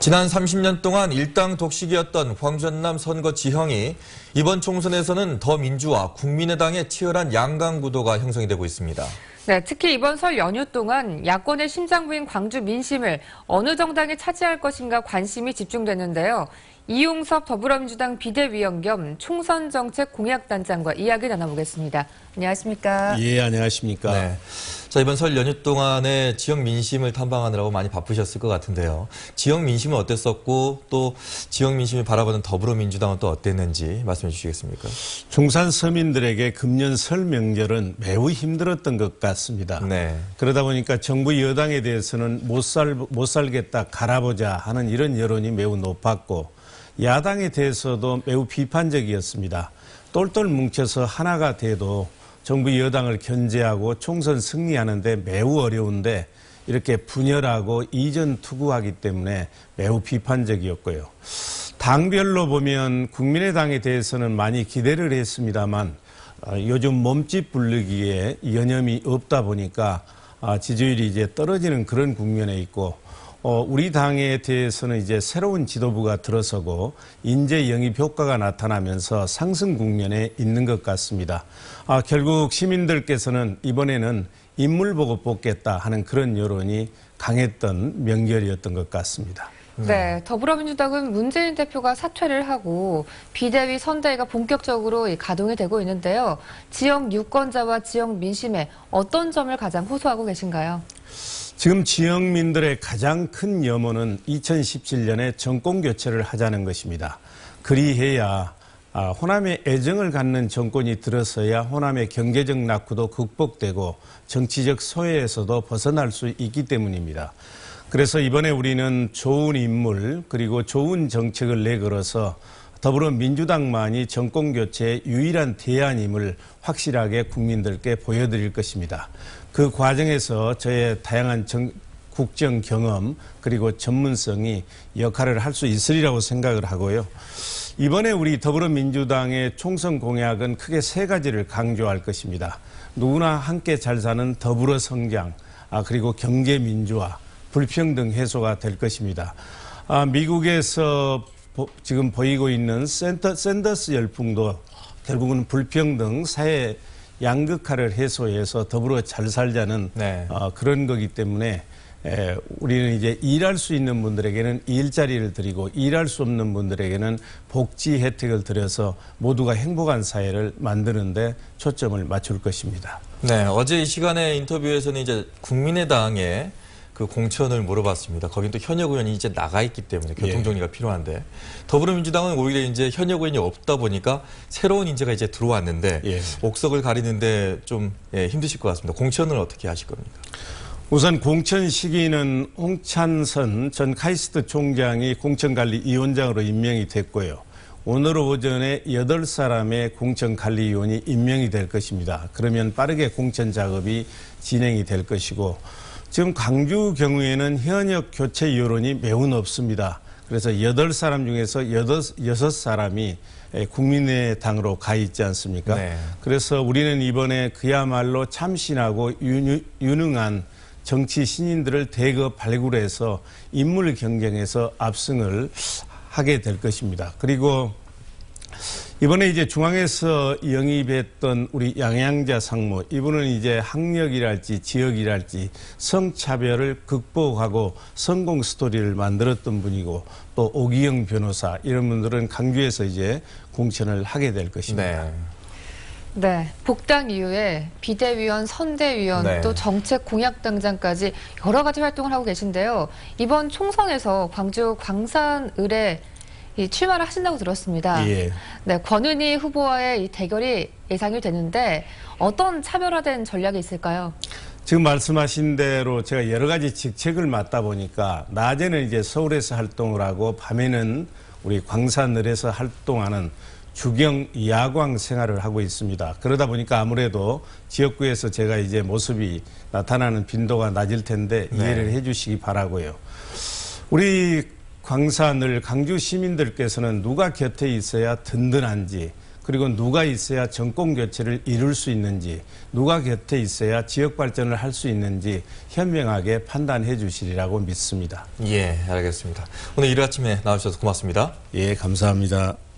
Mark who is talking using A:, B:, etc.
A: 지난 30년 동안 일당 독식이었던 광주 전남 선거 지형이 이번 총선에서는 더민주와 국민의당의 치열한 양강 구도가 형성이 되고 있습니다.
B: 네, 특히 이번 설 연휴 동안 야권의 심장부인 광주 민심을 어느 정당이 차지할 것인가 관심이 집중됐는데요. 이용섭 더불어민주당 비대위원 겸 총선정책 공약단장과 이야기 나눠보겠습니다. 안녕하십니까?
C: 예, 안녕하십니까?
A: 네. 자, 이번 설 연휴 동안에 지역 민심을 탐방하느라고 많이 바쁘셨을 것 같은데요. 지역 민심은 어땠었고 또 지역 민심이 바라보는 더불어민주당은 또 어땠는지 말씀해 주시겠습니까?
C: 중산 서민들에게 금년 설 명절은 매우 힘들었던 것 같습니다.
A: 네.
C: 그러다 보니까 정부 여당에 대해서는 못 살겠다, 갈아보자 하는 이런 여론이 매우 높았고 야당에 대해서도 매우 비판적이었습니다. 똘똘 뭉쳐서 하나가 돼도 정부 여당을 견제하고 총선 승리하는데 매우 어려운데 이렇게 분열하고 이전투구하기 때문에 매우 비판적이었고요. 당별로 보면 국민의당에 대해서는 많이 기대를 했습니다만 요즘 몸집 부르기에 여념이 없다 보니까 지지율이 이제 떨어지는 그런 국면에 있고 우리 당에 대해서는 이제 새로운 지도부가 들어서고 인재 영입 효과가 나타나면서 상승 국면에 있는 것 같습니다. 결국 시민들께서는 이번에는 인물 보고 뽑겠다 하는 그런 여론이 강했던 명절이었던 것 같습니다.
B: 네, 더불어민주당은 문재인 대표가 사퇴를 하고 비대위 선대위가 본격적으로 가동이 되고 있는데요. 지역 유권자와 지역 민심에 어떤 점을 가장 호소하고 계신가요?
C: 지금 지역민들의 가장 큰 염원은 2017년에 정권 교체를 하자는 것입니다. 그리해야 호남에 애정을 갖는 정권이 들어서야 호남의 경제적 낙후도 극복되고 정치적 소외에서도 벗어날 수 있기 때문입니다. 그래서 이번에 우리는 좋은 인물 그리고 좋은 정책을 내걸어서 더불어민주당만이 정권교체의 유일한 대안임을 확실하게 국민들께 보여드릴 것입니다. 그 과정에서 저의 다양한 국정 경험 그리고 전문성이 역할을 할 수 있으리라고 생각을 하고요. 이번에 우리 더불어민주당의 총선 공약은 크게 세 가지를 강조할 것입니다. 누구나 함께 잘 사는 더불어 성장, 그리고 경제 민주화, 불평등 해소가 될 것입니다. 미국에서 지금 보이고 있는 샌더스 열풍도 결국은 불평등, 사회 양극화를 해소해서 더불어 잘 살자는 그런 거기 때문에 우리는 이제 일할 수 있는 분들에게는 일자리를 드리고 일할 수 없는 분들에게는 복지 혜택을 드려서 모두가 행복한 사회를 만드는데 초점을 맞출 것입니다.
A: 네, 어제 이 시간에 인터뷰에서는 이제 국민의당의 그 공천을 물어봤습니다. 거긴 또 현역 의원이 이제 나가 있기 때문에 교통정리가 필요한데 더불어민주당은 오히려 이제 현역 의원이 없다 보니까 새로운 인재가 이제 들어왔는데 옥석을 가리는데 좀 힘드실 것 같습니다. 공천을 어떻게 하실 겁니까?
C: 우선 공천 시기는 홍찬선 전 카이스트 총장이 공천관리위원장으로 임명이 됐고요. 오늘 오전에 8사람의 공천관리위원이 임명이 될 것입니다. 그러면 빠르게 공천 작업이 진행이 될 것이고 지금 광주 경우에는 현역 교체 여론이 매우 높습니다. 그래서 8사람 중에서 6사람이 국민의당으로 가 있지 않습니까? 네. 그래서 우리는 이번에 그야말로 참신하고 유능한 정치 신인들을 대거 발굴해서 인물 경쟁에서 압승을 하게 될 것입니다. 그리고 이번에 이제 중앙에서 영입했던 우리 양양자 상무, 이분은 이제 학력이랄지 지역이랄지 성차별을 극복하고 성공 스토리를 만들었던 분이고 또 오기영 변호사 이런 분들은 광주에서 이제 공천을 하게 될 것입니다.
B: 네, 복당 이후에 비대위원, 선대위원, 또 정책 공약당장까지 여러 가지 활동을 하고 계신데요. 이번 총선에서 광주 광산을에 출마를 하신다고 들었습니다. 네, 권은희 후보와의 이 대결이 예상이 되는데 어떤 차별화된 전략이 있을까요?
C: 지금 말씀하신 대로 제가 여러 가지 직책을 맡다 보니까 낮에는 이제 서울에서 활동을 하고 밤에는 우리 광산을에서 활동하는 주경 야광 생활을 하고 있습니다. 그러다 보니까 아무래도 지역구에서 제가 이제 모습이 나타나는 빈도가 낮을 텐데 이해를 해 주시기 바라고요. 우리 광산을 광주 시민들께서는 누가 곁에 있어야 든든한지 그리고 누가 있어야 정권 교체를 이룰 수 있는지, 누가 곁에 있어야 지역 발전을 할 수 있는지 현명하게 판단해 주시리라고 믿습니다.
A: 예, 알겠습니다. 오늘 이른 아침에 나와주셔서 고맙습니다.
C: 예, 감사합니다.